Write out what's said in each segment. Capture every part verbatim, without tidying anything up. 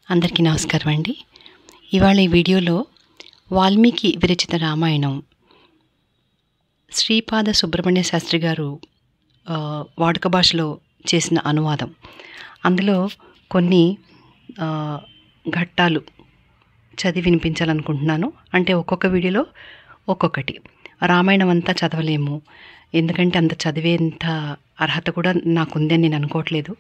అందరికీ నమస్కారం అండి. ఇవాళ ఈ వీడియోలో వాల్మీకి విరచిత రామాయణం శ్రీపాద సుబ్రహ్మణ్య శాస్త్రి గారు వాడుక భాషలో చేసిన అనువాదం, అందులో కొన్ని ఘట్టాలు చదివి వినిపించాలనుకుంటున్నాను. అంటే ఒక్కొక్క వీడియోలో ఒక్కొక్కటి. రామాయణం అంతా చదవలేము, ఎందుకంటే అంత చదివేంత అర్హత కూడా నాకుందని నేను అనుకోవట్లేదు.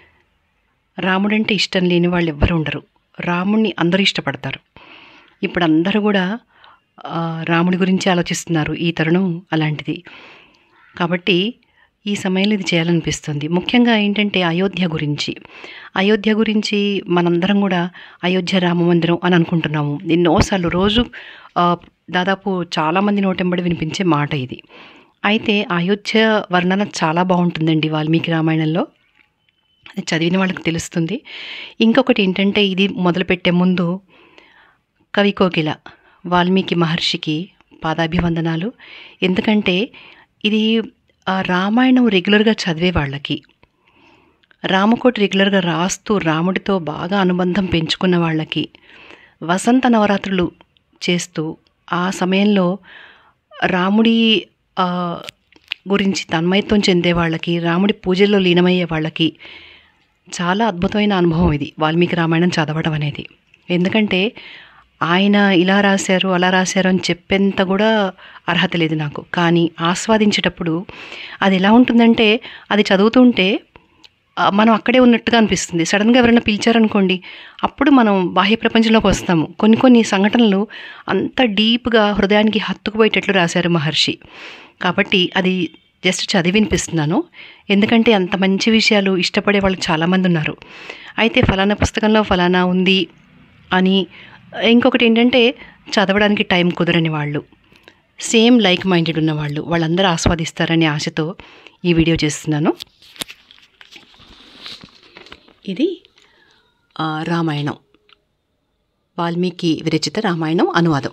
రాముడంటే ఇష్టం లేని వాళ్ళు ఎవ్వరు ఉండరు. రాముడిని అందరూ ఇష్టపడతారు. ఇప్పుడు అందరూ కూడా రాముడి గురించి ఆలోచిస్తున్నారు. ఈ తరుణం అలాంటిది కాబట్టి ఈ సమయంలో ఇది చేయాలనిపిస్తుంది. ముఖ్యంగా ఏంటంటే అయోధ్య గురించి అయోధ్య గురించి మనందరం కూడా అయోధ్య రామ మందిరం అని అనుకుంటున్నాము. ఎన్నోసార్లు రోజు దాదాపు చాలామంది నోటెంబడి వినిపించే మాట ఇది. అయితే అయోధ్య వర్ణన చాలా బాగుంటుందండి వాల్మీకి రామాయణంలో. అది చదివిన వాళ్ళకి తెలుస్తుంది. ఇంకొకటి ఏంటంటే, ఇది మొదలుపెట్టే ముందు కవి కోకిల వాల్మీకి మహర్షికి పాదాభివందనాలు. ఎందుకంటే ఇది రామాయణం రెగ్యులర్గా చదివే వాళ్ళకి, రామకోటి రెగ్యులర్గా రాస్తూ రాముడితో బాగా అనుబంధం పెంచుకున్న వాళ్ళకి, వసంత నవరాత్రులు చేస్తూ ఆ సమయంలో రాముడి గురించి తన్మయత్వం చెందే వాళ్ళకి, రాముడి పూజల్లో లీనమయ్యే వాళ్ళకి చాలా అద్భుతమైన అనుభవం ఇది వాల్మీకి రామాయణం చదవడం అనేది. ఎందుకంటే ఆయన ఇలా రాశారు అలా రాశారు అని చెప్పేంత కూడా అర్హత లేదు నాకు. కానీ ఆస్వాదించేటప్పుడు అది ఎలా ఉంటుందంటే, అది చదువుతుంటే మనం అక్కడే ఉన్నట్టుగా అనిపిస్తుంది. సడన్గా ఎవరైనా పిలిచారనుకోండి, అప్పుడు మనం బాహ్య ప్రపంచంలోకి వస్తాము. కొన్ని కొన్ని సంఘటనలు అంత డీప్గా హృదయానికి హత్తుకుపోయేటట్లు రాశారు మహర్షి. కాబట్టి అది జస్ట్ చదివి వినిపిస్తున్నాను. ఎందుకంటే అంత మంచి విషయాలు ఇష్టపడే వాళ్ళు చాలామంది ఉన్నారు. అయితే ఫలానా పుస్తకంలో ఫలానా ఉంది అని, ఇంకొకటి ఏంటంటే చదవడానికి టైం కుదరని వాళ్ళు, సేమ్ లైక్ మైండెడ్ ఉన్న వాళ్ళు, వాళ్ళందరూ ఆస్వాదిస్తారనే ఆశతో ఈ వీడియో చేస్తున్నాను. ఇది రామాయణం, వాల్మీకి విరచిత రామాయణం అనువాదం.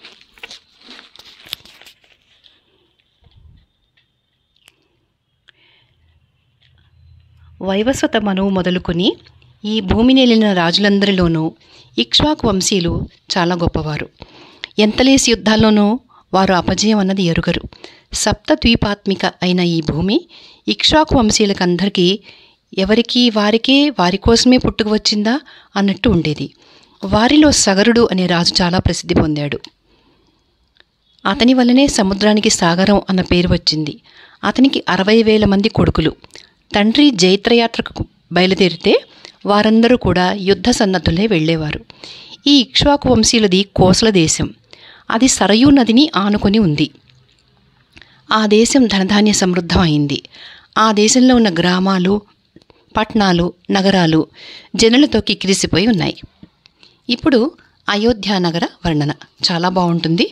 వైవస్వత మనువు మొదలుకొని ఈ భూమిని ఏలిన రాజులందరిలోనూ ఇక్ష్వాకు వంశీయులు చాలా గొప్పవారు. ఎంతలేసి యుద్ధాల్లోనూ వారు అపజయం అన్నది ఎరుగరు. సప్త ద్వీపాత్మిక అయిన ఈ భూమి ఇక్ష్వాకు వంశీయులకందరికీ ఎవరికి వారికే వారి కోసమే పుట్టుకు వచ్చిందా అన్నట్టు ఉండేది. వారిలో సగరుడు అనే రాజు చాలా ప్రసిద్ధి పొందాడు. అతని వల్లనే సముద్రానికి సాగరం అన్న పేరు వచ్చింది. అతనికి అరవై వేల మంది కొడుకులు. తండ్రి జైత్రయాత్రకు బయలుదేరితే వారందరూ కూడా యుద్ధ సన్నద్ధులే వెళ్ళేవారు. ఈ ఇక్ష్వాకు వంశీయులది కోసల దేశం. అది సరయూ నదిని ఆనుకొని ఉంది. ఆ దేశం ధనధాన్య సమృద్ధం అయింది. ఆ దేశంలో ఉన్న గ్రామాలు, పట్టణాలు, నగరాలు జనులతో కిక్కిరిసిపోయి ఉన్నాయి. ఇప్పుడు అయోధ్య నగర వర్ణన చాలా బాగుంటుంది.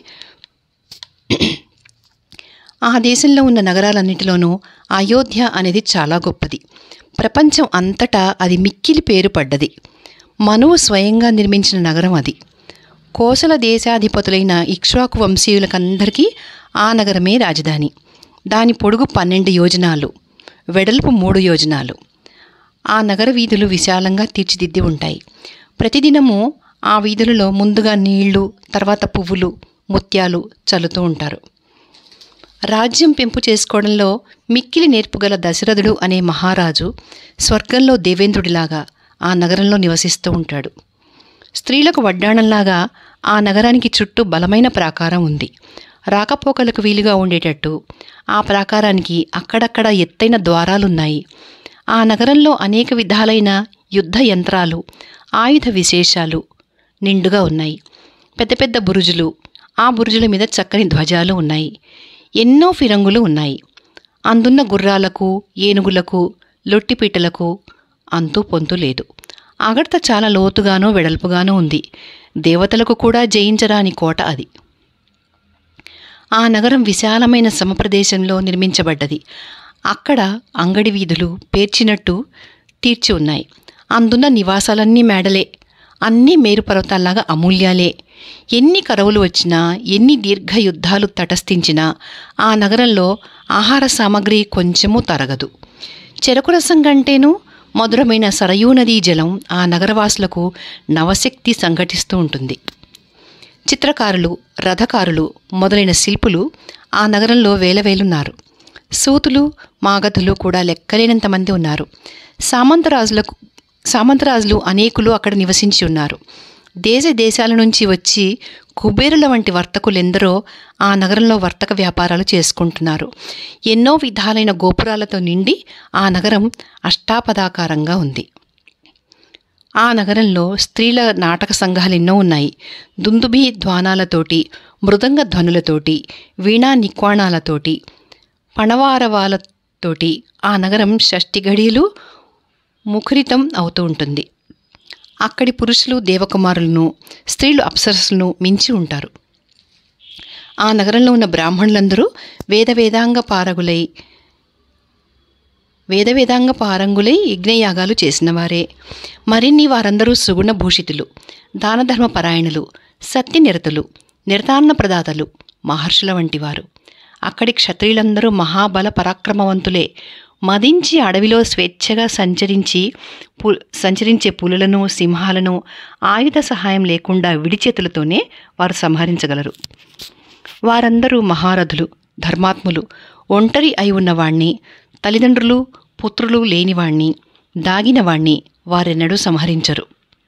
ఆ దేశంలో ఉన్న నగరాలన్నిటిలోనూ అయోధ్య అనేది చాలా గొప్పది. ప్రపంచం అంతటా అది మిక్కిలి పేరు పడ్డది. మనువు స్వయంగా నిర్మించిన నగరం అది. కోసల దేశాధిపతులైన ఇక్ష్వాకు వంశీయులకందరికీ ఆ నగరమే రాజధాని. దాని పొడుగు పన్నెండు యోజనాలు, వెడల్పు మూడు యోజనాలు. ఆ నగర వీధులు విశాలంగా తీర్చిదిద్ది ఉంటాయి. ప్రతిదినము ఆ వీధులలో ముందుగా నీళ్లు, తర్వాత పువ్వులు, ముత్యాలు చల్లుతూ ఉంటారు. రాజ్యం పెంపు చేసుకోవడంలో మిక్కిలి నేర్పుగల దశరథుడు అనే మహారాజు స్వర్గంలో దేవేంద్రుడిలాగా ఆ నగరంలో నివసిస్తూ ఉంటాడు. స్త్రీలకు వడ్డాణంలాగా ఆ నగరానికి చుట్టూ బలమైన ప్రాకారం ఉంది. రాకపోకలకు వీలుగా ఉండేటట్టు ఆ ప్రాకారానికి అక్కడక్కడ ఎత్తైన ద్వారాలున్నాయి. ఆ నగరంలో అనేక విధాలైన యుద్ధ యంత్రాలు, ఆయుధ విశేషాలు నిండుగా ఉన్నాయి. పెద్ద పెద్ద బురుజులు, ఆ బురుజుల మీద చక్కని ధ్వజాలు ఉన్నాయి. ఎన్నో ఫిరంగులు ఉన్నాయి. అందున్న గుర్రాలకు, ఏనుగులకు, లొట్టిపీటలకు అంతూ పొంతు లేదు. అగడ్త చాలా లోతుగానో వెడల్పుగానో ఉంది. దేవతలకు కూడా జయించరాని కోట అది. ఆ నగరం విశాలమైన సమప్రదేశంలో నిర్మించబడ్డది. అక్కడ అంగడి వీధులు పేర్చినట్టు తీర్చి ఉన్నాయి. అందున్న నివాసాలన్నీ మేడలే, అన్నీ మేరుపర్వతాల్లాగా అమూల్యాలే. ఎన్ని కరవులు వచ్చినా, ఎన్ని దీర్ఘ యుద్ధాలు తటస్థించినా ఆ నగరంలో ఆహార సామగ్రి కొంచెమూ తరగదు. చెరకు రసం కంటేనూ మధురమైన సరయూ నదీ జలం ఆ నగరవాసులకు నవశక్తి సంఘటిస్తూ ఉంటుంది. చిత్రకారులు, రథకారులు మొదలైన శిల్పులు ఆ నగరంలో వేలవేలున్నారు. సూతులు, మాగధులు కూడా లెక్కలేనంత మంది ఉన్నారు. సామంతరాజులకు సామంతరాజులు అనేకులు అక్కడ నివసించి ఉన్నారు. దేశ దేశాల నుంచి వచ్చి కుబేరుల వంటి వర్తకులెందరో ఆ నగరంలో వర్తక వ్యాపారాలు చేసుకుంటున్నారు. ఎన్నో విధాలైన గోపురాలతో నిండి ఆ నగరం అష్టాపదాకారంగా ఉంది. ఆ నగరంలో స్త్రీల నాటక సంఘాలు ఎన్నో ఉన్నాయి. దుందుభి ధ్వానాలతోటి, మృదంగ ధ్వనులతోటి, వీణా నిక్వాణాలతోటి, పణవారవాలతోటి ఆ నగరం షష్ఠి గడియలు ముఖరితం అవుతూ ఉంటుంది. అక్కడి పురుషులు దేవకుమారులను, స్త్రీలు అప్సరస్సులను మించి ఉంటారు. ఆ నగరంలో ఉన్న బ్రాహ్మణులందరూ వేద వేదాంగ పారగులై వేద వేదాంగ పారంగులై యజ్ఞయాగాలు చేసినవారే. మరిన్ని వారందరూ సుగుణభూషితులు, దానధర్మ పరాయణులు, సత్యనిరతులు, నిర్ధారణ ప్రదాతలు, మహర్షుల వంటివారు. అక్కడి క్షత్రియులందరూ మహాబల పరాక్రమవంతులే. మదించి అడవిలో స్వేచ్ఛగా సంచరించి పు సంచరించే పులులను, సింహాలను ఆయుధ సహాయం లేకుండా విడిచేతులతోనే వారు సంహరించగలరు. వారందరూ మహారథులు, ధర్మాత్ములు. ఒంటరి అయి ఉన్నవాణ్ణి, తల్లిదండ్రులు పుత్రులు లేనివాణ్ణి, దాగినవాణ్ణి వారెన్నడూ సంహరించరు.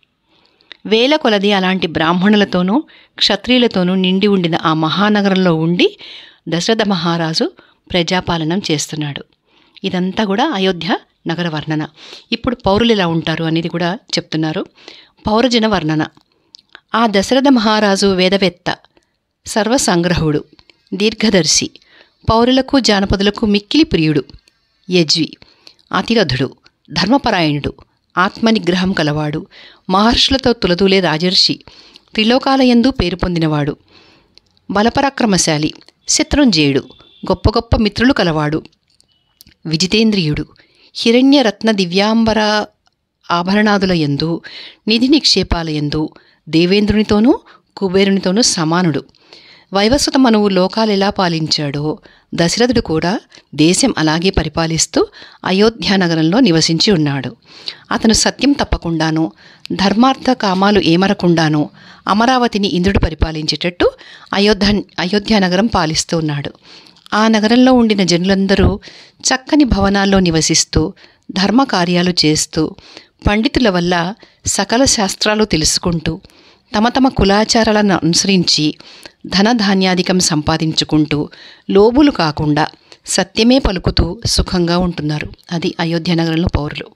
వేల కొలది అలాంటి బ్రాహ్మణులతోనూ క్షత్రియులతోనూ నిండి ఉండిన ఆ మహానగరంలో ఉండి దశరథ మహారాజు ప్రజాపాలనం చేస్తున్నాడు. ఇదంతా కూడా అయోధ్య నగర వర్ణన. ఇప్పుడు పౌరులు ఎలా ఉంటారు అనేది కూడా చెప్తున్నారు. పౌరజన వర్ణన. ఆ దశరథ మహారాజు వేదవేత్త, సర్వసంగ్రహుడు, దీర్ఘదర్శి, పౌరులకు జానపదులకు మిక్కిలి ప్రియుడు, యజ్వి, అతిరథుడు, ధర్మపరాయణుడు, ఆత్మనిగ్రహం కలవాడు, మహర్షులతో తులదూలే రాజర్షి, త్రిలోకాలయందు పేరు పొందినవాడు, బలపరాక్రమశాలి, శత్రుంజయుడు, గొప్ప గొప్ప మిత్రులు కలవాడు, విజితేంద్రియుడు, హిరణ్యరత్న దివ్యాంబర ఆభరణాదుల యందు, నిధి నిక్షేపాల యందు దేవేంద్రునితోనూ కుబేరునితోనూ సమానుడు. వైవస్వత మనువు లోకాలెలా పాలించాడో దశరథుడు కూడా దేశం అలాగే పరిపాలిస్తూ అయోధ్యానగరంలో నివసించి ఉన్నాడు. అతను సత్యం తప్పకుండానూ, ధర్మార్థ కామాలు ఏమరకుండానూ అమరావతిని ఇంద్రుడు పరిపాలించేటట్టు అయోధ్య అయోధ్యానగరం పాలిస్తూ ఉన్నాడు. ఆ నగరంలో ఉండిన జనులందరూ చక్కని భవనాల్లో నివసిస్తూ, ధర్మ కార్యాలు చేస్తూ, పండితుల వల్ల సకల శాస్త్రాలు తెలుసుకుంటూ, తమ తమ కులాచారాలను అనుసరించి ధనధాన్యాధికం సంపాదించుకుంటూ, లోబులు కాకుండా సత్యమే పలుకుతూ సుఖంగా ఉంటున్నారు. అది అయోధ్య నగరంలో పౌరులు.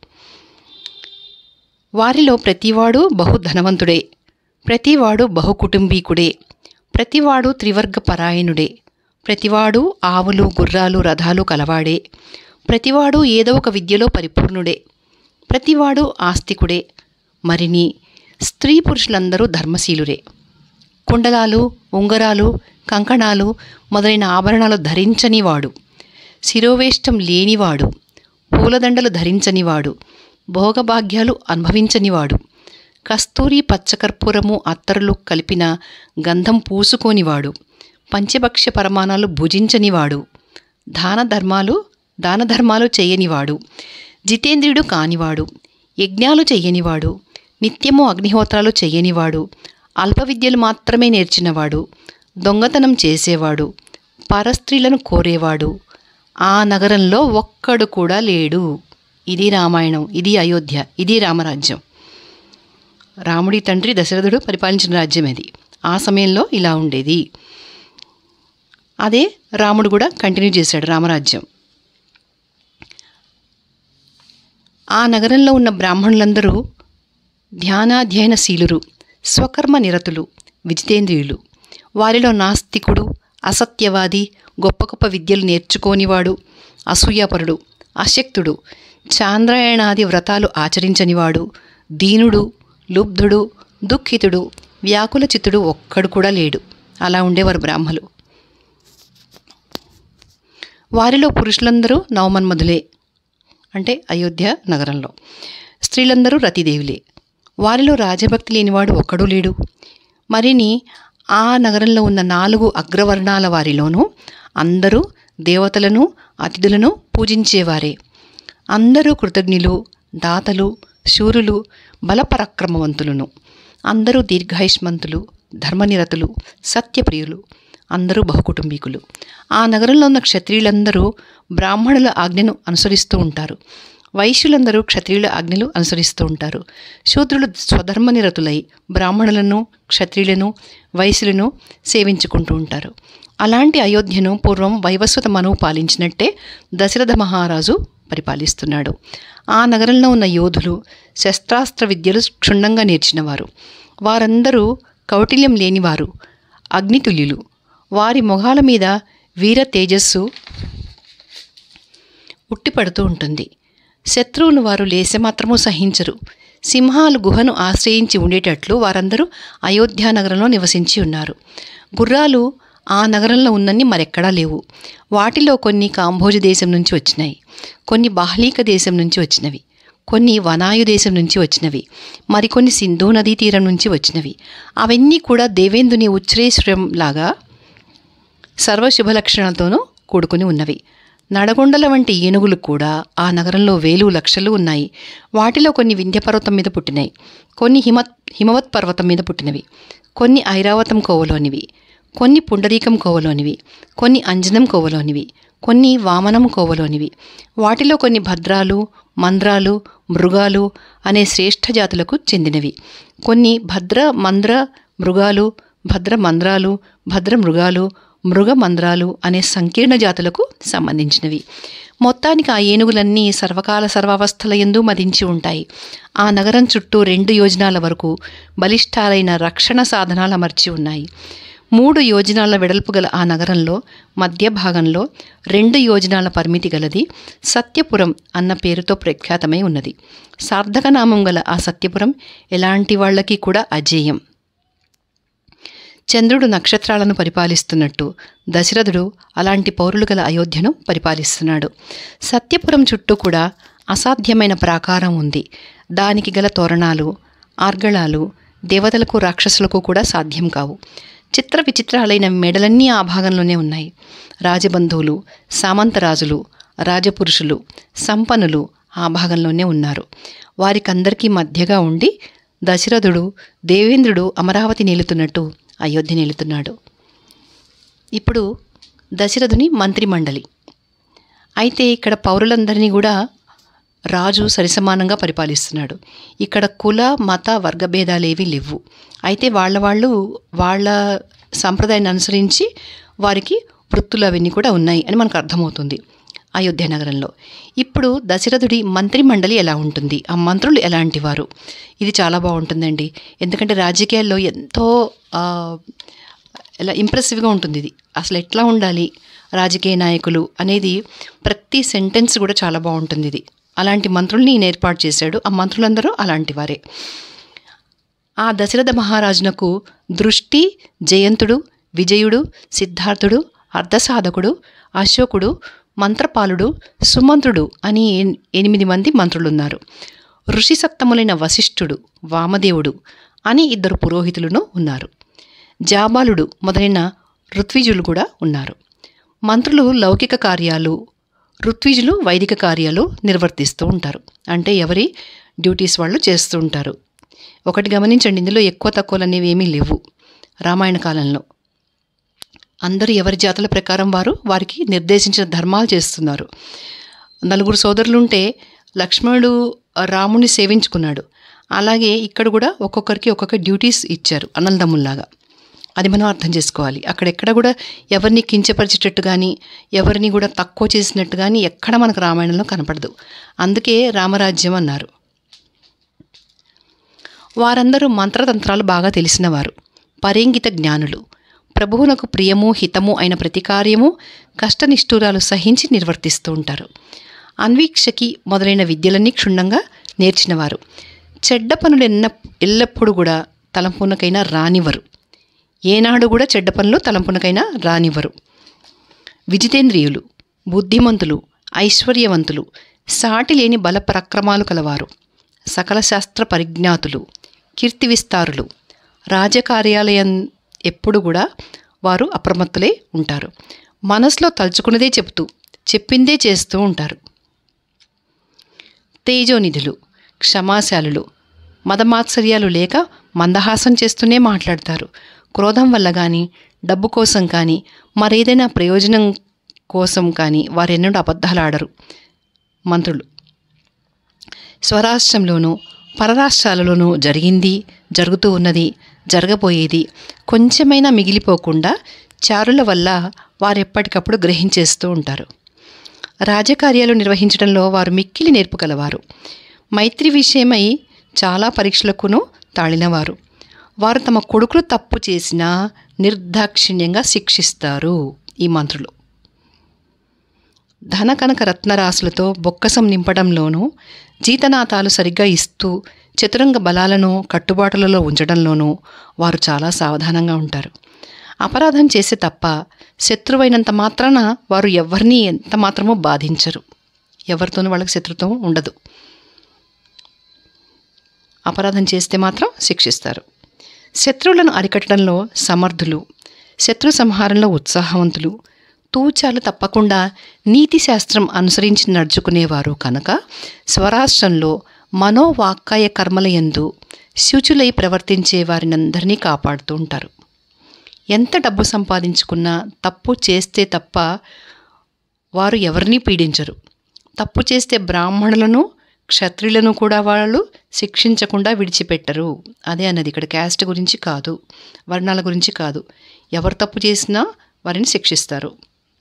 వారిలో ప్రతివాడు బహు ధనవంతుడే, ప్రతివాడు బహుకుటుంబీకుడే, ప్రతివాడు త్రివర్గ పరాయణుడే, ప్రతివాడు ఆవులు, గుర్రాలు, రథాలు కలవాడే, ప్రతివాడు ఏదో ఒక విద్యలో పరిపూర్ణుడే, ప్రతివాడు ఆస్తికుడే. మరిని స్త్రీ పురుషులందరూ ధర్మశీలురే. కుండలాలు, ఉంగరాలు, కంకణాలు మొదలైన ఆభరణాలు ధరించనివాడు, శిరోవేష్టం లేనివాడు, పూలదండలు ధరించనివాడు, భోగభాగ్యాలు అనుభవించనివాడు, కస్తూరి పచ్చకర్పూరము అత్తరులు కలిపిన గంధం పూసుకోనివాడు, పంచభక్ష్య పరమాణాలు భుజించనివాడు, దాన ధర్మాలు దాన ధర్మాలు చేయనివాడు, జితేంద్రియుడు కానివాడు, యజ్ఞాలు చెయ్యనివాడు, నిత్యము అగ్నిహోత్రాలు చెయ్యనివాడు, అల్ప విద్యలు మాత్రమే నేర్చినవాడు, దొంగతనం చేసేవాడు, పరస్త్రీలను కోరేవాడు ఆ నగరంలో ఒక్కడు కూడా లేడు. ఇది రామాయణం, ఇది అయోధ్య, ఇది రామరాజ్యం. రాముడి తండ్రి దశరథుడు పరిపాలించిన రాజ్యం అది. ఆ సమయంలో ఇలా ఉండేది. అదే రాముడు కూడా కంటిన్యూ చేశాడు రామరాజ్యం. ఆ నగరంలో ఉన్న బ్రాహ్మణులందరూ ధ్యానాధ్యయనశీలురు, స్వకర్మ నిరతులు, విజితేంద్రియులు. వారిలో నాస్తికుడు, అసత్యవాది, గొప్ప గొప్ప విద్యలు నేర్చుకోనివాడు, అసూయాపరుడు, అశక్తుడు, చాంద్రాయణాది వ్రతాలు ఆచరించనివాడు, దీనుడు, లుబ్ధుడు, దుఃఖితుడు, వ్యాకుల చిత్తుడు ఒక్కడు కూడా లేడు. అలా ఉండేవారు బ్రాహ్మలు. వారిలో పురుషులందరూ నవమన్మధులే, అంటే అయోధ్య నగరంలో. స్త్రీలందరూ రతిదేవులే. వారిలో రాజభక్తి లేనివాడు ఒక్కడూ లేడు. మరిని ఆ నగరంలో ఉన్న నాలుగు అగ్రవర్ణాల వారిలోనూ అందరూ దేవతలను, అతిథులను పూజించేవారే. అందరూ కృతజ్ఞులు, దాతలు, శూరులు, బలపరాక్రమవంతులను. అందరూ దీర్ఘాయుష్మంతులు, ధర్మనిరతులు, సత్యప్రియులు, అందరూ బహుకుటుంబీకులు. ఆ నగరంలో ఉన్న క్షత్రియులందరూ బ్రాహ్మణుల ఆజ్ఞను అనుసరిస్తూ ఉంటారు. వైశ్యులందరూ క్షత్రియుల ఆజ్ఞలు అనుసరిస్తూ ఉంటారు. శూద్రులు స్వధర్మనిరతులై బ్రాహ్మణులను, క్షత్రియులను, వైశ్యులను సేవించుకుంటూ ఉంటారు. అలాంటి అయోధ్యను పూర్వం వైవస్వత మనువు పాలించినట్టే దశరథ మహారాజు పరిపాలిస్తున్నాడు. ఆ నగరంలో ఉన్న యోధులు శస్త్రాస్త్ర విద్యలు క్షుణ్ణంగా నేర్చినవారు. వారందరూ కౌటిల్యం లేనివారు, అగ్నితుల్యులు. వారి మొఘాల మీద వీర తేజస్సు ఉట్టిపడుతూ ఉంటుంది. శత్రువును వారు లేసమాత్రమూ సహించరు. సింహాలు గుహను ఆశ్రయించి ఉండేటట్లు వారందరూ అయోధ్య నగరంలో నివసించి ఉన్నారు. గుర్రాలు ఆ నగరంలో ఉన్నన్ని మరెక్కడా లేవు. వాటిలో కొన్ని కాంభోజ దేశం నుంచి వచ్చినాయి, కొన్ని బాహ్లీక దేశం నుంచి వచ్చినవి, కొన్ని వనాయు దేశం నుంచి వచ్చినవి, మరికొన్ని సింధు నదీ తీరం నుంచి వచ్చినవి. అవన్నీ కూడా దేవేంద్రుని ఉచ్ఛ్రేశ్వరం లాగా సర్వశుభలక్షణాలతోనూ కూడుకుని ఉన్నవి. నడగొండల వంటి ఏనుగులు కూడా ఆ నగరంలో వేలు లక్షలు ఉన్నాయి. వాటిలో కొన్ని వింధ్యపర్వతం మీద పుట్టినాయి, కొన్ని హిమ హిమవత్ పర్వతం మీద పుట్టినవి, కొన్ని ఐరావతం కోవలోనివి, కొన్ని పుండరీకం కోవలోనివి, కొన్ని అంజనం కోవలోనివి, కొన్ని వామనం కోవలోనివి. వాటిలో కొన్ని భద్రాలు, మంద్రాలు, మృగాలు అనే శ్రేష్ఠ జాతులకు చెందినవి. కొన్ని భద్ర మంద్ర మృగాలు, భద్ర మంద్రాలు, భద్ర మృగాలు, మృగ మంద్రాలు అనే సంకీర్ణ జాతులకు సంబంధించినవి. మొత్తానికి ఆ ఏనుగులన్నీ సర్వకాల సర్వావస్థల యందు మదించి ఉంటాయి. ఆ నగరం చుట్టూ రెండు యోజనాల వరకు బలిష్టాలైన రక్షణ సాధనాలు అమర్చి ఉన్నాయి. మూడు యోజనాల వెడల్పు గల ఆ నగరంలో మధ్య భాగంలో రెండు యోజనాల పరిమితి గలది సత్యపురం అన్న పేరుతో ప్రఖ్యాతమై ఉన్నది. సార్థక నామం గల ఆ సత్యపురం ఎలాంటి వాళ్ళకి కూడా అజేయం. చంద్రుడు నక్షత్రాలను పరిపాలిస్తున్నట్టు దశరథుడు అలాంటి పౌరులు గల అయోధ్యను పరిపాలిస్తున్నాడు. సత్యపురం చుట్టూ కూడా అసాధ్యమైన ప్రాకారం ఉంది. దానికి గల తోరణాలు, ఆర్గళాలు దేవతలకు, రాక్షసులకు కూడా సాధ్యం కావు. చిత్ర విచిత్రాలైన మెడలన్నీ ఆ భాగంలోనే ఉన్నాయి. రాజబంధువులు, సామంతరాజులు, రాజపురుషులు, సంపన్నులు ఆ భాగంలోనే ఉన్నారు. వారికందరికీ మధ్యగా ఉండి దశరథుడు దేవేంద్రుడు అమరావతి నేలుతున్నట్టు అయోధ్య నేలుతున్నాడు. ఇప్పుడు దశరథుని మంత్రిమండలి. అయితే ఇక్కడ పౌరులందరినీ కూడా రాజు సరిసమానంగా పరిపాలిస్తున్నాడు. ఇక్కడ కుల మత వర్గభేదాలేవీ లేవు. అయితే వాళ్ళ వాళ్ళు వాళ్ళ సంప్రదాయాన్ని అనుసరించి వారికి వృత్తులు అవన్నీ కూడా ఉన్నాయి అని మనకు అర్థమవుతుంది అయోధ్య నగరంలో. ఇప్పుడు దశరథుడి మంత్రిమండలి ఎలా ఉంటుంది, ఆ మంత్రులు ఎలాంటి వారు, ఇది చాలా బాగుంటుందండి. ఎందుకంటే రాజకీయాల్లో ఎంతో ఎలా ఇంప్రెసివ్గా ఉంటుంది ఇది. అసలు ఎట్లా ఉండాలి రాజకీయ నాయకులు అనేది ప్రతి సెంటెన్స్ కూడా చాలా బాగుంటుంది ఇది. అలాంటి మంత్రుల్ని ఈయన ఏర్పాటు చేశాడు. ఆ మంత్రులందరూ అలాంటి వారే. ఆ దశరథ మహారాజునకు దృష్టి, జయంతుడు, విజయుడు, సిద్ధార్థుడు, అర్ధసాధకుడు, అశోకుడు, మంత్రపాలుడు, సుమంత్రుడు అని ఎనిమిది మంది మంత్రులున్నారు. ఋషి సప్తములైన వశిష్ఠుడు, వామదేవుడు అని ఇద్దరు పురోహితులను ఉన్నారు. జాబాలుడు మొదలైన ఋత్విజులు కూడా ఉన్నారు. మంత్రులు లౌకిక కార్యాలు, ఋత్విజులు వైదిక కార్యాలు నిర్వర్తిస్తూ ఉంటారు. అంటే ఎవరి డ్యూటీస్ వాళ్ళు చేస్తూ ఉంటారు. ఒకటి గమనించండి, ఇందులో ఎక్కువ తక్కువలు అనేవి ఏమీ లేవు. రామాయణ కాలంలో అందరూ ఎవరి జాతుల ప్రకారం వారు వారికి నిర్దేశించిన ధర్మాలు చేస్తున్నారు. నలుగురు సోదరులుంటే లక్ష్మణుడు రాముని సేవించుకున్నాడు. అలాగే ఇక్కడ కూడా ఒక్కొక్కరికి ఒక్కొక్క డ్యూటీస్ ఇచ్చారు అనందముల్లాగా. అది మనం అర్థం చేసుకోవాలి. అక్కడెక్కడ కూడా ఎవరిని కించపరిచేటట్టు కానీ ఎవరిని కూడా తక్కువ చేసినట్టు కానీ ఎక్కడ మనకు రామాయణంలో కనపడదు. అందుకే రామరాజ్యం అన్నారు. వారందరూ మంత్రతంత్రాలు బాగా తెలిసినవారు, పరేంగిత జ్ఞానులు. ప్రభువునకు ప్రియము హితము అయిన ప్రతి కార్యము కష్టనిష్ఠూరాలు సహించి నిర్వర్తిస్తూ ఉంటారు. అన్వీక్షకి మొదలైన విద్యలన్నీ క్షుణ్ణంగా నేర్చినవారు. చెడ్డ పనులు ఎన్న ఎల్లప్పుడూ కూడా తలంపునకైనా రానివ్వరు. ఏనాడు కూడా చెడ్డ పనులు తలంపునకైనా రానివ్వరు. విజితేంద్రియులు, బుద్ధిమంతులు, ఐశ్వర్యవంతులు, సాటి లేని బల పరాక్రమాలు కలవారు, సకల శాస్త్ర పరిజ్ఞాతులు, కీర్తి విస్తారులు. రాజకార్యాలయం ఎప్పుడు కూడా వారు అప్రమత్తులే ఉంటారు. మనసులో తలుచుకున్నదే చెప్తూ చెప్పిందే చేస్తూ ఉంటారు. తేజోనిధులు, క్షమాశాలులు, మదమాత్సర్యాలు లేక మందహాసం చేస్తూనే మాట్లాడతారు. క్రోధం వల్ల కానీ, డబ్బు కోసం కానీ, మరేదైనా ప్రయోజనం కోసం కానీ వారెన్నడూ అబద్ధాలాడరు. మంత్రులు స్వరాష్ట్రంలోనూ పరరాష్ట్రాలలోనూ జరిగింది, జరుగుతూ ఉన్నది, జరగబోయేది కొంచెమైనా మిగిలిపోకుండా చారుల వల్ల వారెప్పటికప్పుడు గ్రహించేస్తూ ఉంటారు. రాజకార్యాలు నిర్వహించడంలో వారు మిక్కిలి నేర్పుగలవారు. మైత్రి విషయమై చాలా పరీక్షలకును తాళినవారు. వారు తమ కొడుకులు తప్పు చేసినా నిర్దాక్షిణ్యంగా శిక్షిస్తారు. ఈ మంత్రులు ధన కనక రత్నరాశులతో బొక్కసం నింపడంలోనూ, జీతనాతాలు సరిగ్గా ఇస్తూ చతురంగ బలాలను కట్టుబాటులలో ఉంచడంలోనూ వారు చాలా సావధానంగా ఉంటారు. అపరాధం చేసే తప్ప శత్రువైనంత మాత్రాన వారు ఎవరిని ఎంత మాత్రమో బాధించరు. ఎవరితోనూ వాళ్ళకి శత్రుత్వం ఉండదు. అపరాధం చేస్తే మాత్రం శిక్షిస్తారు. శత్రువులను అరికట్టడంలో సమర్థులు, శత్రు సంహారంలో ఉత్సాహవంతులు, తూచాలు తప్పకుండా నీతి శాస్త్రం అనుసరించి నడుచుకునేవారు కనుక స్వరాష్ట్రంలో మనోవాక్కాయ కర్మల యందు శుచులై ప్రవర్తించే వారినందరినీ కాపాడుతూ ఉంటారు. ఎంత డబ్బు సంపాదించుకున్నా తప్పు చేస్తే తప్ప వారు ఎవరినీ పీడించరు. తప్పు చేస్తే బ్రాహ్మణులను, క్షత్రియులను కూడా వాళ్ళు శిక్షించకుండా విడిచిపెట్టరు. అదే అన్నది ఇక్కడ క్యాస్ట్ గురించి కాదు, వర్ణాల గురించి కాదు. ఎవరు తప్పు చేసినా వారిని శిక్షిస్తారు.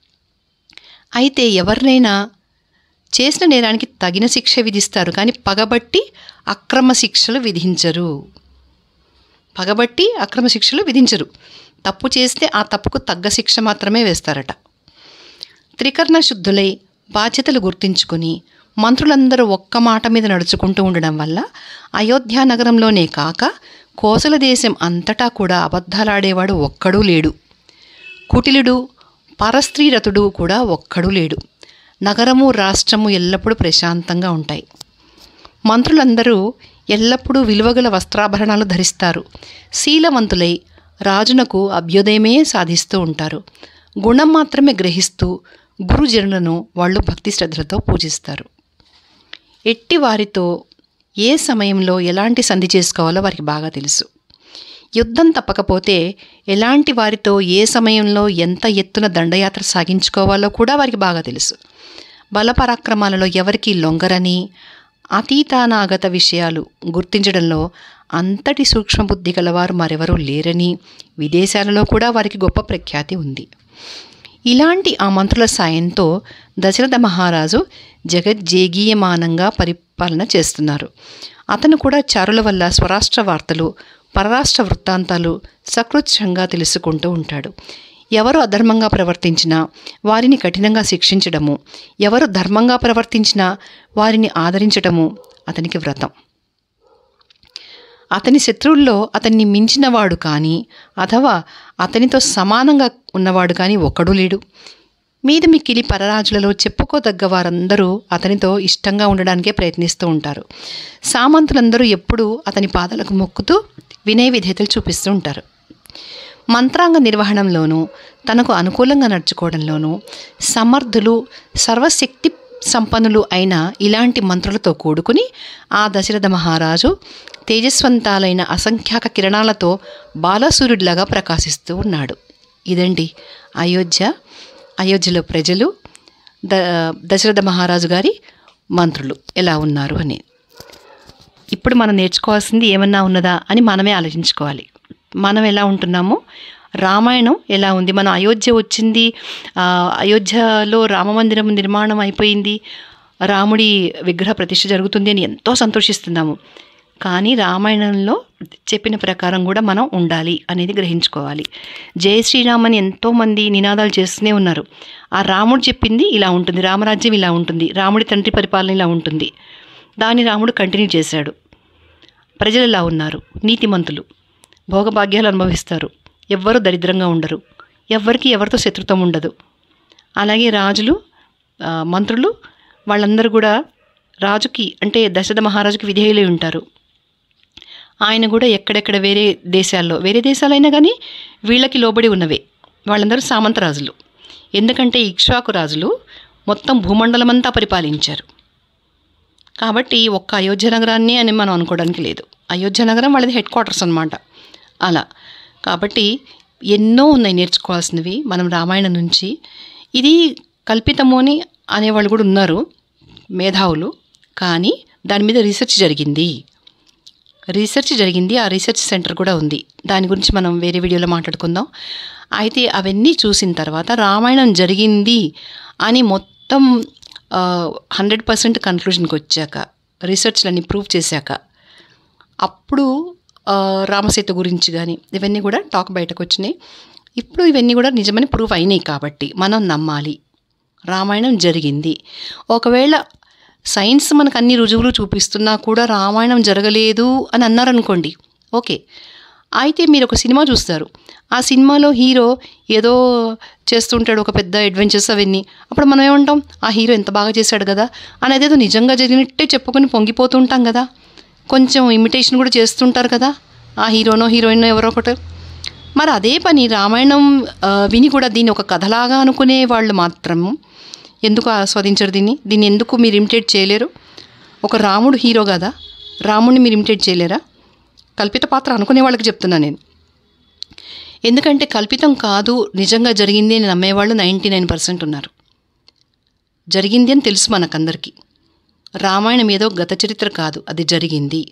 అయితే ఎవరినైనా చేసిన నేరానికి తగిన శిక్ష విధిస్తారు, కానీ పగబట్టి అక్రమ శిక్షలు విధించరు. పగబట్టి అక్రమ శిక్షలు విధించరు. తప్పు చేస్తే ఆ తప్పుకు తగ్గ శిక్ష మాత్రమే వేస్తారట. త్రికరణ శుద్ధులై బాధ్యతలు గుర్తించుకుని మంత్రులందరూ ఒక్క మాట మీద నడుచుకుంటూ ఉండడం వల్ల అయోధ్య నగరంలోనే కాక కోసల దేశం అంతటా కూడా అబద్ధాలాడేవాడు ఒక్కడూ లేడు. కుటిలుడు, పరస్త్రీరతుడు కూడా ఒక్కడూ లేడు. నగరము, రాష్ట్రము ఎల్లప్పుడూ ప్రశాంతంగా ఉంటాయి. మంత్రులందరూ ఎల్లప్పుడూ విలువగల వస్త్రాభరణాలు ధరిస్తారు. శీలవంతులై రాజునకు అభ్యుదయమే సాధిస్తూ ఉంటారు. గుణం మాత్రమే గ్రహిస్తూ గురుజనులను వాళ్ళు భక్తి శ్రద్ధలతో పూజిస్తారు. ఎట్టి వారితో ఏ సమయంలో ఎలాంటి సంధి చేసుకోవాలో వారికి బాగా తెలుసు. యుద్ధం తప్పకపోతే ఎలాంటి వారితో ఏ సమయంలో ఎంత ఎత్తున దండయాత్ర సాగించుకోవాలో కూడా వారికి బాగా తెలుసు. బలపరాక్రమాలలో ఎవరికి లొంగరని, అతీతానాగత విషయాలు గుర్తించడంలో అంతటి సూక్ష్మబుద్ధి గలవారు మరెవరూ లేరని విదేశాలలో కూడా వారికి గొప్ప ప్రఖ్యాతి ఉంది. ఇలాంటి ఆ మంత్రుల సాయంతో దశరథ మహారాజు జగజ్జేగీయమానంగా పరిపాలన చేస్తున్నారు. అతను కూడా చారుల వల్ల స్వరాష్ట్ర వార్తలు, పరరాష్ట్ర వృత్తాంతాలు సకృత్యంగా తెలుసుకుంటూ ఉంటాడు. ఎవరు అధర్మంగా ప్రవర్తించినా వారిని కఠినంగా శిక్షించడము, ఎవరు ధర్మంగా ప్రవర్తించినా వారిని ఆదరించడము అతనికి వ్రతం. అతని శత్రువుల్లో అతన్ని మించినవాడు కానీ అథవా అతనితో సమానంగా ఉన్నవాడు కానీ ఒక్కడూ లేడు. మీద మిక్కిలి పరరాజులలో చెప్పుకోదగ్గ వారందరూ అతనితో ఇష్టంగా ఉండడానికే ప్రయత్నిస్తూ ఉంటారు. సామంతులందరూ ఎప్పుడూ అతని పాదాలకు మొక్కుతూ వినయ విధేయతలు చూపిస్తూ ఉంటారు. మంత్రాంగ నిర్వహణంలోనూ తనకు అనుకూలంగా నడుచుకోవడంలోనూ సమర్థులు, సర్వశక్తి సంపన్నులు అయిన ఇలాంటి మంత్రులతో కూడుకుని ఆ దశరథ మహారాజు తేజస్వంతాలైన అసంఖ్యాక కిరణాలతో బాలసూర్యుడిలాగా ప్రకాశిస్తూ ఉన్నాడు. ఇదండి అయోధ్య. అయోధ్యలో ప్రజలు, ద దశరథ మహారాజు గారి మంత్రులు ఎలా ఉన్నారు అని. ఇప్పుడు మనం నేర్చుకోవాల్సింది ఏమన్నా ఉన్నదా అని మనమే ఆలోచించుకోవాలి. మనం ఎలా ఉంటున్నామో, రామాయణం ఎలా ఉంది. మనం అయోధ్య వచ్చింది, అయోధ్యలో రామమందిరం నిర్మాణం అయిపోయింది, రాముడి విగ్రహ ప్రతిష్ఠ జరుగుతుంది అని ఎంతో సంతోషిస్తున్నాము. కానీ రామాయణంలో చెప్పిన ప్రకారం కూడా మనం ఉండాలి అనేది గ్రహించుకోవాలి. జై శ్రీరామ్ అని ఎంతోమంది నినాదాలు చేస్తూనే ఉన్నారు. ఆ రాముడు చెప్పింది ఇలా ఉంటుంది, రామరాజ్యం ఇలా ఉంటుంది, రాముడి తండ్రి పరిపాలన ఇలా ఉంటుంది, దాన్ని రాముడు కంటిన్యూ చేశాడు. ప్రజలు ఇలా ఉన్నారు, నీతిమంతులు, భోగభాగ్యాలు అనుభవిస్తారు, ఎవ్వరూ దరిద్రంగా ఉండరు, ఎవ్వరికి ఎవరితో శత్రుత్వం ఉండదు. అలాగే రాజులు, మంత్రులు వాళ్ళందరూ కూడా రాజుకి అంటే దశరథ మహారాజుకి విధేయులై ఉంటారు. ఆయన కూడా ఎక్కడెక్కడ వేరే దేశాల్లో వేరే దేశాలైనా కానీ వీళ్ళకి లోబడి ఉన్నవే. వాళ్ళందరూ సామంతరాజులు. ఎందుకంటే ఇక్ష్వాకు రాజులు మొత్తం భూమండలమంతా పరిపాలించారు కాబట్టి ఒక్క అయోధ్య నగరాన్ని అని మనం అనుకోవడానికి లేదు. అయోధ్య నగరం వాళ్ళది హెడ్ క్వార్టర్స్ అనమాట. అలా కాబట్టి ఎన్నో ఉన్నాయి నేర్చుకోవాల్సినవి మనం రామాయణం నుంచి. ఇది కల్పితము అని అనేవాళ్ళు కూడా ఉన్నారు మేధావులు. కానీ దాని మీద రీసెర్చ్ జరిగింది రీసెర్చ్ జరిగింది ఆ రీసెర్చ్ సెంటర్ కూడా ఉంది. దాని గురించి మనం వేరే వీడియోలో మాట్లాడుకుందాం. అయితే అవన్నీ చూసిన తర్వాత రామాయణం జరిగింది అని మొత్తం హండ్రెడ్ పర్సెంట్ కన్క్లూజన్కి వచ్చాక, రీసెర్చ్లన్నీ ప్రూవ్ చేశాక, అప్పుడు రామసీత గురించి కానీ ఇవన్నీ కూడా టాక్ బయటకు వచ్చినాయి. ఇప్పుడు ఇవన్నీ కూడా నిజమని ప్రూవ్ అయినాయి. కాబట్టి మనం నమ్మాలి రామాయణం జరిగింది. ఒకవేళ సైన్స్ మనకు అన్ని రుజువులు చూపిస్తున్నా కూడా రామాయణం జరగలేదు అని అన్నారనుకోండి, ఓకే. అయితే మీరు ఒక సినిమా చూస్తారు, ఆ సినిమాలో హీరో ఏదో చేస్తుంటాడు, ఒక పెద్ద అడ్వెంచర్స్ అవన్నీ. అప్పుడు మనం ఏమంటాం, ఆ హీరో ఎంత బాగా చేశాడు కదా అని అదేదో నిజంగా జరిగినట్టే చెప్పుకొని పొంగిపోతుంటాం కదా. కొంచెం ఇమిటేషన్ కూడా చేస్తుంటారు కదా ఆ హీరోనో హీరోయినో ఎవరో ఒకటి. మరి అదే పని రామాయణం విని కూడా దీన్ని ఒక కథలాగా అనుకునే వాళ్ళు మాత్రం ఎందుకు ఆస్వాదించరు దీన్ని? దీన్ని ఎందుకు మీరు ఇమిటేట్ చేయలేరు? ఒక రాముడు హీరో కదా, రాముడిని మీరు ఇమిటేట్ చేయలేరా? కల్పిత పాత్ర అనుకునే వాళ్ళకి చెప్తున్నాను నేను. ఎందుకంటే కల్పితం కాదు, నిజంగా జరిగింది అని నమ్మేవాళ్ళు నైంటీ నైన్ పర్సెంట్ ఉన్నారు. జరిగింది అని తెలుసు మనకందరికీ. రామాయణం ఏదో గత చరిత్ర కాదు, అది జరిగింది.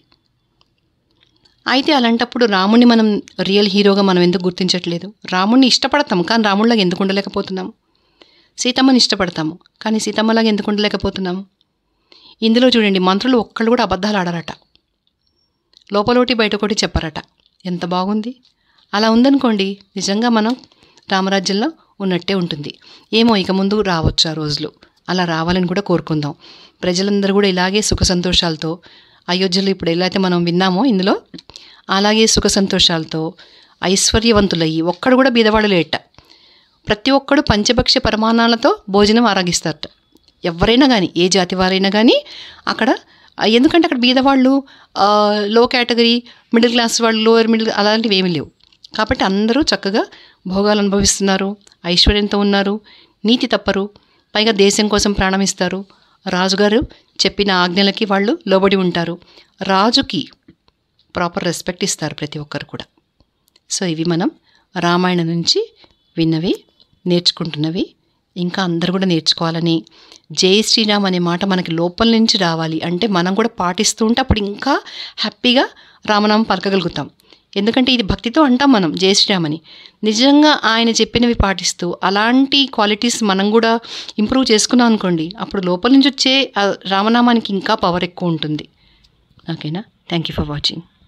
అయితే అలాంటప్పుడు రాముడిని మనం రియల్ హీరోగా మనం ఎందుకు గుర్తించట్లేదు? రాముడిని ఇష్టపడతాం కానీ రాముడిలాగా ఎందుకు ఉండలేకపోతున్నాము? సీతమ్మని ఇష్టపడతాము కానీ సీతమ్మలాగా ఎందుకు ఉండలేకపోతున్నాము? ఇందులో చూడండి, మంత్రులు ఒక్కళ్ళు కూడా అబద్ధాలు ఆడరట, లోపలోటి బయటకోటి చెప్పరట. ఎంత బాగుంది! అలా ఉందనుకోండి, నిజంగా మనం రామరాజ్యంలో ఉన్నట్టే ఉంటుంది. ఏమో ఇక ముందు రావచ్చు ఆ రోజులు, అలా రావాలని కూడా కోరుకుందాం. ప్రజలందరూ కూడా ఇలాగే సుఖ సంతోషాలతో, అయోధ్యలో ఇప్పుడు ఎలా అయితే మనం విన్నామో ఇందులో అలాగే సుఖ సంతోషాలతో ఐశ్వర్యవంతులయ్యి, ఒక్కడు కూడా బీదవాళ్ళు లేట. ప్రతి ఒక్కడు పంచభక్ష పరమాణాలతో భోజనం ఆరగిస్తారట. ఎవరైనా కానీ, ఏ జాతి వారైనా కానీ అక్కడ. ఎందుకంటే అక్కడ బీదవాళ్ళు, లో కేటగిరీ, మిడిల్ క్లాస్ వాళ్ళు, లోయర్ మిడిల్ అలాంటివి ఏమీ లేవు. కాబట్టి అందరూ చక్కగా భోగాలు అనుభవిస్తున్నారు, ఐశ్వర్యంతో ఉన్నారు, నీతి తప్పరు, పైగా దేశం కోసం ప్రాణం ఇస్తారు. రాజుగారు చెప్పిన ఆజ్ఞలకి వాళ్ళు లోబడి ఉంటారు. రాజుకి ప్రాపర్ రెస్పెక్ట్ ఇస్తారు ప్రతి ఒక్కరు కూడా. సో ఇవి మనం రామాయణం నుంచి విన్నవి, నేర్చుకుంటున్నవి. ఇంకా అందరూ కూడా నేర్చుకోవాలని, జై శ్రీరామ్ అనే మాట మనకి లోపల నుంచి రావాలి అంటే మనం కూడా పాటిస్తూ ఉంటే అప్పుడు ఇంకా హ్యాపీగా రామనామం పలకగలుగుతాం. ఎందుకంటే ఇది భక్తితో అంటాం మనం జై శ్రీరామ్ అని. నిజంగా ఆయన చెప్పినవి పాటిస్తూ అలాంటి క్వాలిటీస్ మనం కూడా ఇంప్రూవ్ చేసుకున్నాం అనుకోండి, అప్పుడు లోపల నుంచి వచ్చే రామనామానికి ఇంకా పవర్ ఎక్కువ ఉంటుంది. ఓకేనా? Thank you for watching.